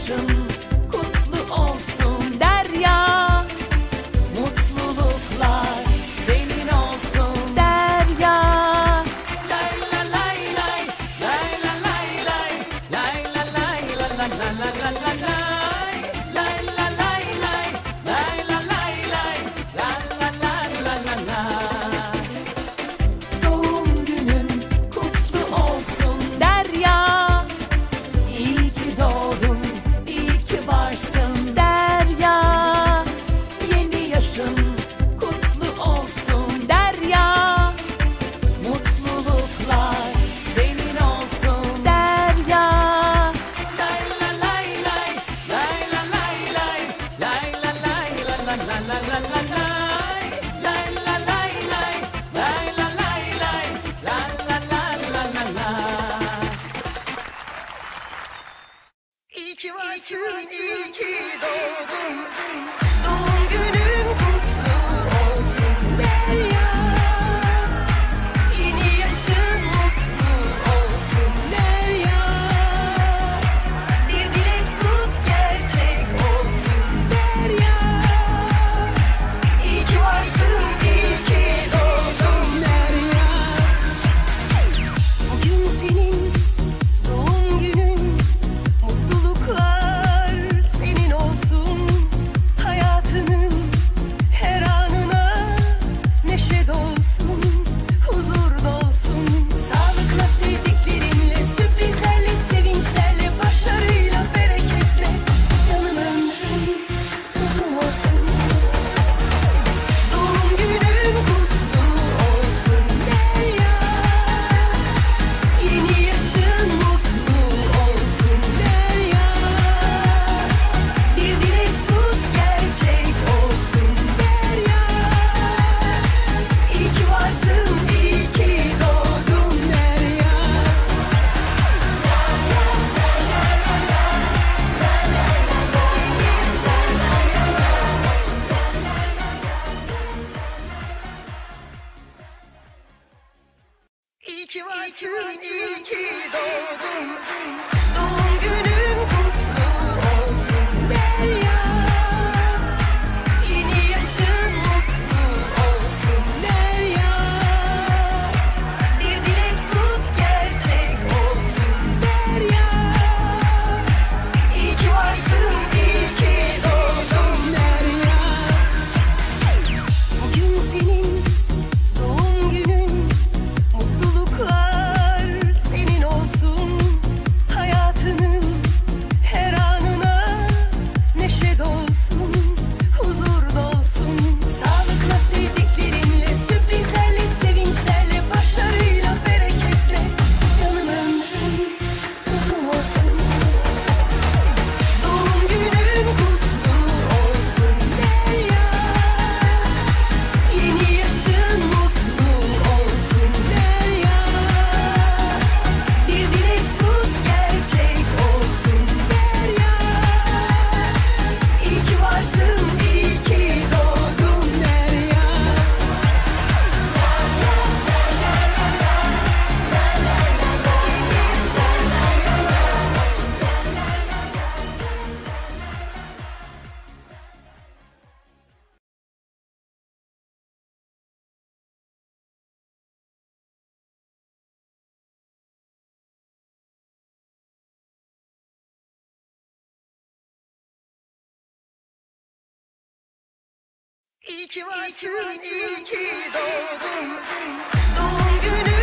yaşın kutlu olsun Derya. Mutluluklar senin olsun Derya. Lay la lay lay, lay la lay lay, lay la lay la la la la la la lay. Lay la lay lay, lay la lay lay, la la la la la la. Doğum günün kutlu olsun Derya. İyi ki doğdun, iyi ki varsın Derya. Yeni yaşın kutlu olsun Derya. Mutluluklar senin olsun Derya. Lay la lay lay, lay la lay lay, lay la lay la la la la la la lay. Lay la lay lay, lay la lay lay, la la la la la la. İyi ki varsın, iyi ki doğdun. Doğum günün kutlu olsun Derya. Yeni yaşın mutlu olsun Derya. Bir dilek tut gerçek olsun Derya. İyi ki varsın, iyi ki doğdun Derya. Bugün senin doğum günün. Mutluluklar senin olsun. Hayatının her anına neşe dolsun, huzur dolsun. Sağlıkla, sevdiklerinle, sürprizlerle, sevinçlerle, başarıyla, bereketle. Canım ömrün uzun olsun. Doğum günün kutlu olsun Derya. Yeni yaşın mutlu olsun Derya. Bir dilek tut gerçek olsun Derya. İyi ki varsın, iyi ki doğdun Derya. İyi ki varsın, iyi ki doğdun. Doğum günün kutlu olsun Derya. Yeni yaşın mutlu olsun Derya. Bir dilek tut gerçek olsun Derya. İyi ki varsın, iyi ki doğdun Derya. Bugün senin doğum günün. Mutluluklar senin olsun. Hayatının her anına neşe dolsun, huzur dolsun. Sağlıkla, sevdiklerinle, sürprizlerle, sevinçlerle, başarıyla, bereketle. Canım ömrün uzun olsun. Doğum günün kutlu olsun Derya. Yeni yaşın mutlu olsun Derya. Bir dilek tut gerçek olsun Derya. İyi ki varsın, iyi ki doğdun Derya. İyi ki varsın, iyi ki doğdun. Doğum günün